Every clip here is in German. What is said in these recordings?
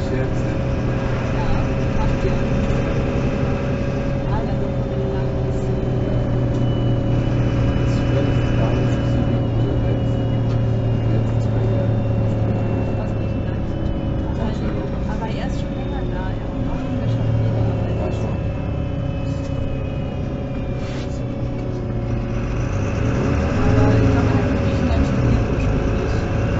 Scherze. Ja, macht ihr. Alle Wochen lang bis 12.000 unterwegs. Jetzt 2 Jahre. aus Griechenland. Ganz Europa. Aber er ist schon länger da. Er hat auch in der Schauspiel Ach gearbeitet. so. Aber ich glaube, er hat in Griechenland studiert ursprünglich.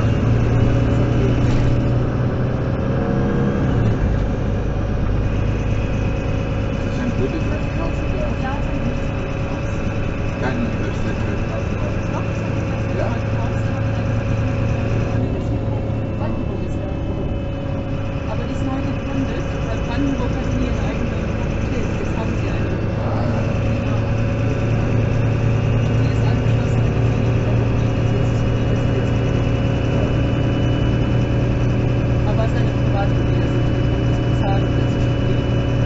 Das ist ein gutes Krankenhaus oder Ja, es ist ein gutes Krankenhaus. kein Universitätskrankenhaus? Doch, es ist ein gutes Ja? Krankenhaus. Nee, das ist in Brandenburg ist der. Aber die ist neu gegründet, weil Brandenburg hat nie eine eigene Fakultät. Jetzt haben sie eine. Ah, Genau. Die ist angeschlossen an die Klinik der Uni. Das ist die Universitätsklinik. Aber es ist eine private Universität. Man muss bezahlen, um da zu studieren.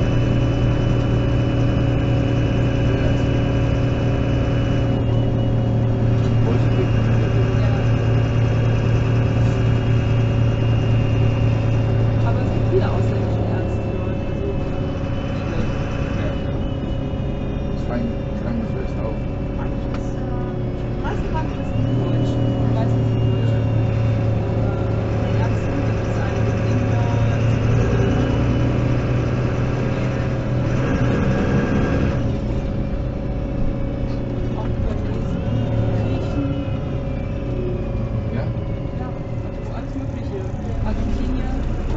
positiv. Ja. Aber es gibt viele ausländische Ärzte dort. Also viele. Krankenschwester auch. Krankenschwester. Die meisten Krankenschwestern sind deutsch. Die meisten sind deutsch. Die Ärzte gibt es einige Inder, auch Libanesen, Griechen, Ja? ja, also alles Mögliche. Argentinier.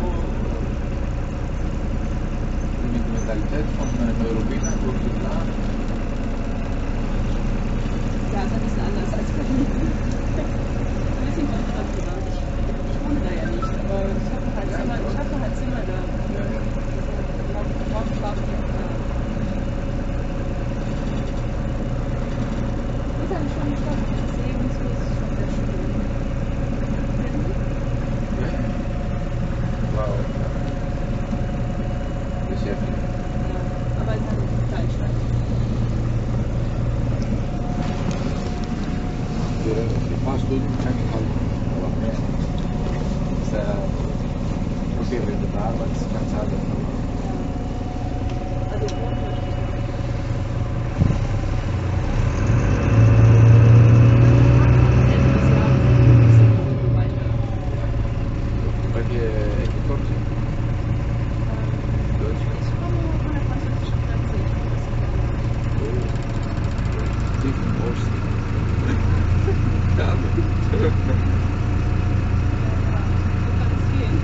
Mit Mentalität von Neuruppiner, gut geplant. Ja, ist ein bisschen anders als Berlin. Ein bisschen konservativer. Ich wohne da ja nicht, aber ich habe halt Ja, Zimmer, klar. ich habe halt Zimmer da. Ja, ja. Morgen schlafe ich auch da. Ist eine schöne Stadt. Das Leben so ist schon sehr schön. Ja. Wow. Beschäftigt. Ja, aber es ist eine Kleinstadt. Für ein paar Stunden kann ich halt, aber mehr. Ist, okay, wenn du da arbeitest, kannst du alles. Also wohnen möchte ich nicht. Ende des Jahres ein bisschen weiter. Welche Ecke kommst du? Deutschland? Ich komme von der französischen Grenze. Ich komme aus Italien. Oh. Tief im Osten. Ja, Ja, so kann es gehen.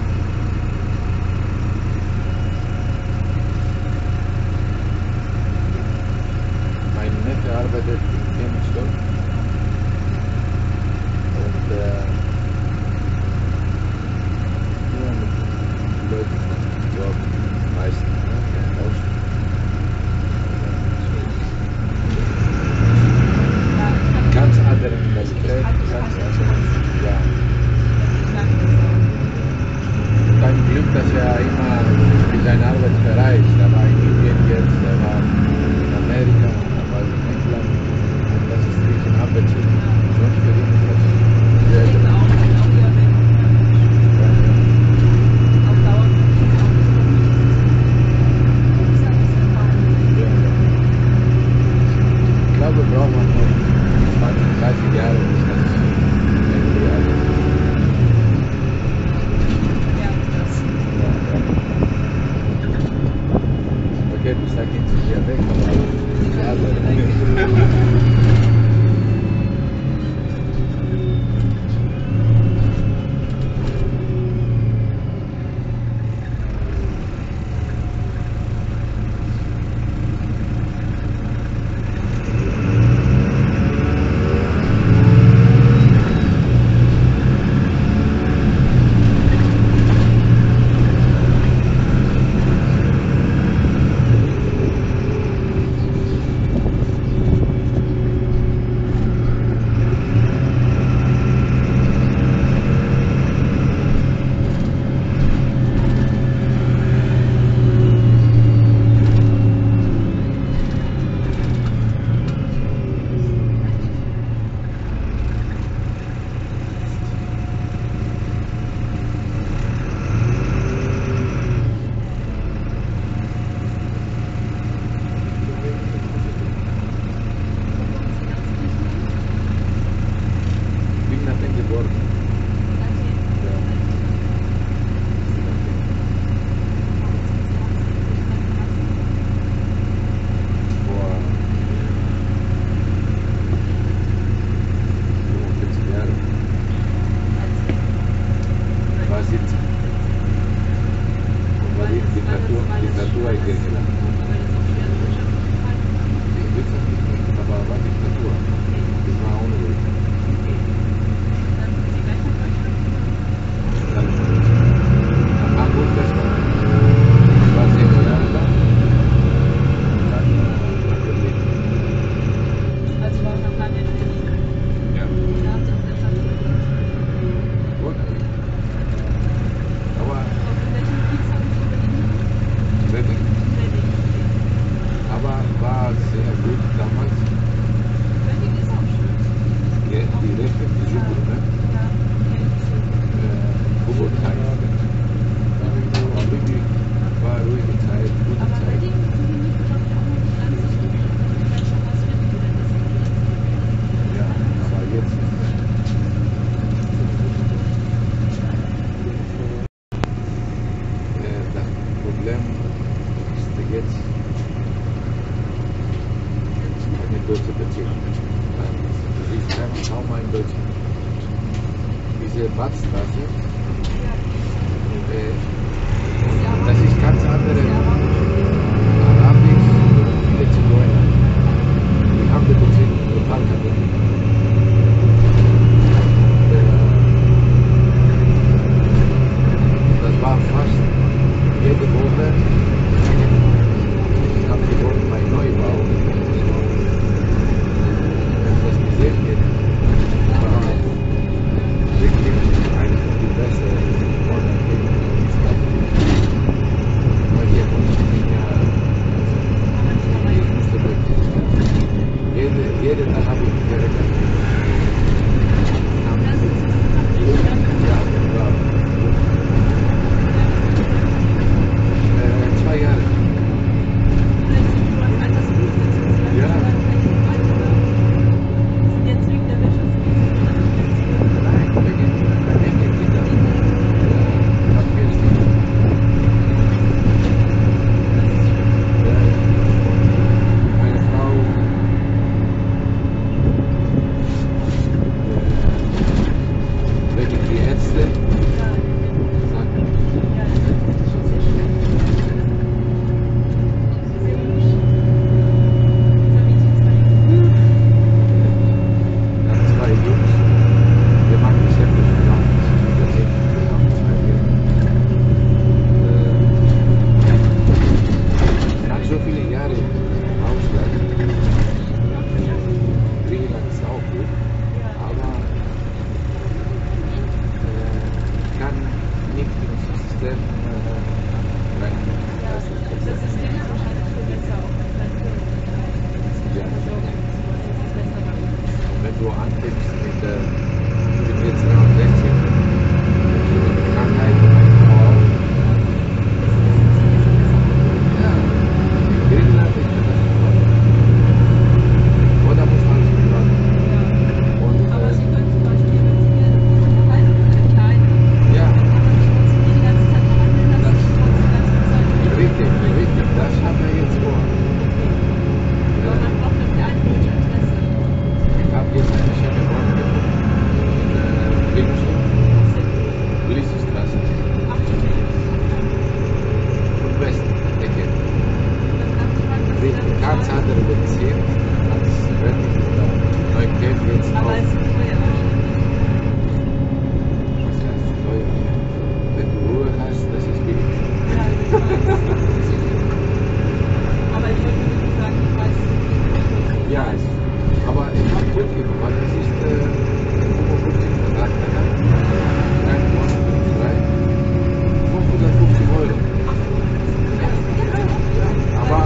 diese Badstraße, das ist ganz andere Arabisch, viele Zigeuner. Die haben das total kaputt. Das war fast jede Woche. Ich habe gewohnt bei Neubau. Wenn das gesehen wird, war wirklich eine von den besten Orten. Weil hier kommt jeden Tag habe ich geredet. Ja, ja. 2 Jahre. Ja. Nein, wegen Kinder. Das geht nicht. Meine Frau wegen die Ärzte sagen, wir haben 2 Jungs, wir machen Geschäfte zusammen, wir sind zusammen 2 Jahre. Nach so viele Jahre im Ausland, Griechenland ist auch gut, aber ich kann nicht ins System reinkommen. Das System ist wahrscheinlich viel besser auch als dein Film. Ja. Also, das ist besser bei uns. Wenn du anfängst mit der, ich bin jetzt 63, mit der Krankheit und meine Frau auch. Ja, Griechenland ist das Problem. Oder muss man es betrachten? Und, Aber Sie können zum Beispiel, wenn Sie hier eine halbe Minute klein, ja, kann man nicht trotzdem die ganze Zeit verhandeln lassen, trotzdem die ganze Zeit. richtig, das haben wir jetzt vor. Aber man braucht doch die eigentliche Interesse. Ich habe jetzt eine schöne Wohnung gefunden in Regensburg, Liesstraße, und Westen, Ecke. Richtig, ganz andere Benzin als wenn ich da Neukölln jetzt Aber es auf. ist teuer wahrscheinlich. Was heißt teuer? Wenn du Ruhe hast, das ist billig. Ja, ich weiß. Aber ich wollte nur sagen, ich weiß nicht. Ja, aber ich habe gut gemacht, weil das ist 55 Quadratmeter, eine Wohnung für 3, 550 Euro. Ja, aber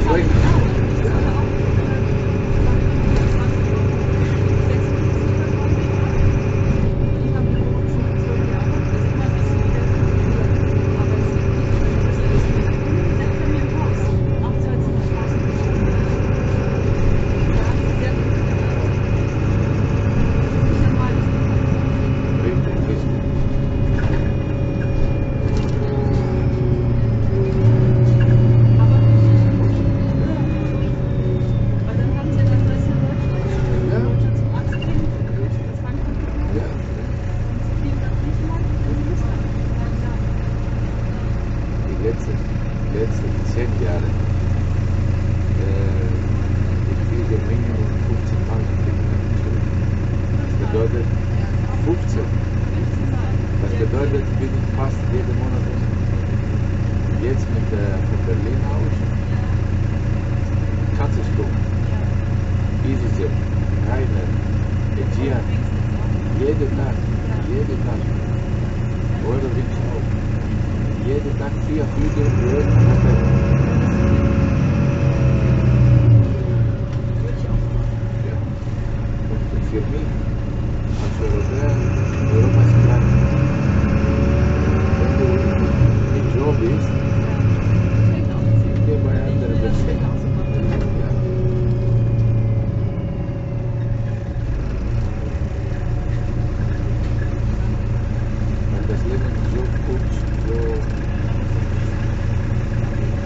letzten 10 Jahre ich kriege Minimum 15 Mal zurück. Das bedeutet 15. Das bedeutet, bin ich fast jeden Monat jetzt mit von Berlin aus Katzensprung, EasyJet, Ryanair, Aegean, jeden Tag, Eurowings auch. Jeden Tag 4 Flüge durch Manhattan. Ja. Und für mich als Europäer, Europa ist klein. Wenn du im Job bist, geh bei anderen Menschen. Ja. Weil das Leben so kurz, so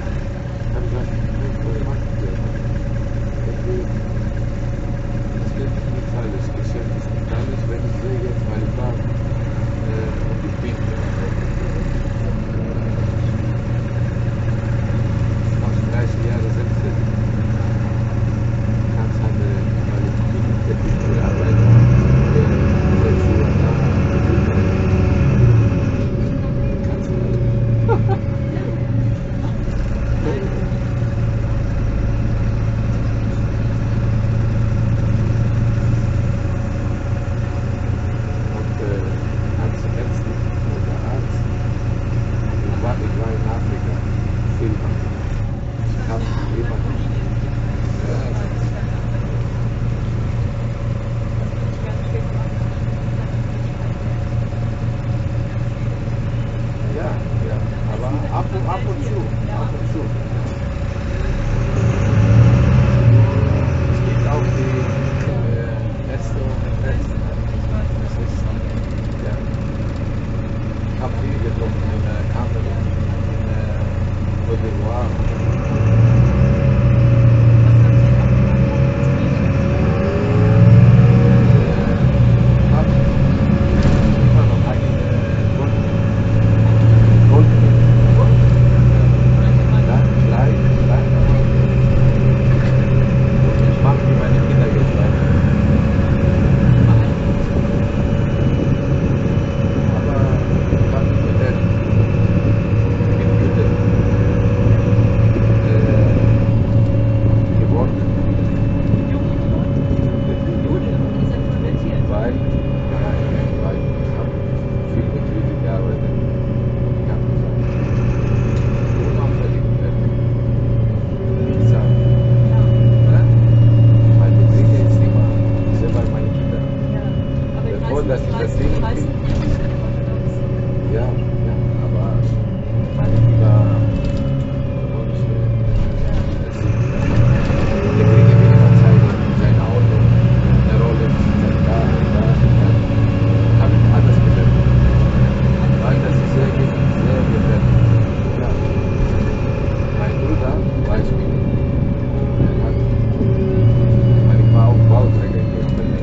habe viel getrunken in Kamerun, in Côte d'Ivoire. Dass ich das Leben kriege. Ja, ja, aber meine Liebe und der kriege weniger Zeit, sein Auto, eine Rolle, da, habe ich alles gelernt. Weil das ist sehr gelernt. Ja. Mein Bruder, Beispiel, ich war auch Bauträger hier in Berlin.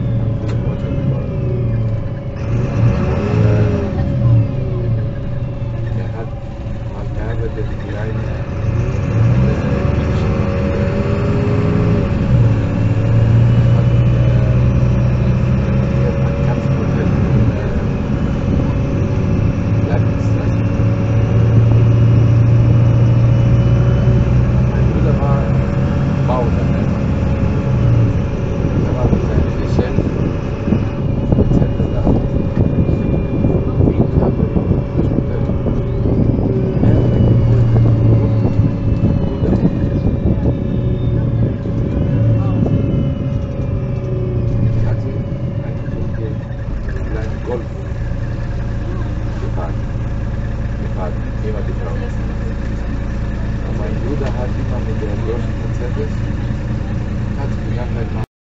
Die kleine Golf gefahren. Immer die Frau. Mein Bruder hat immer mit der großen Mercedes, hat gesagt,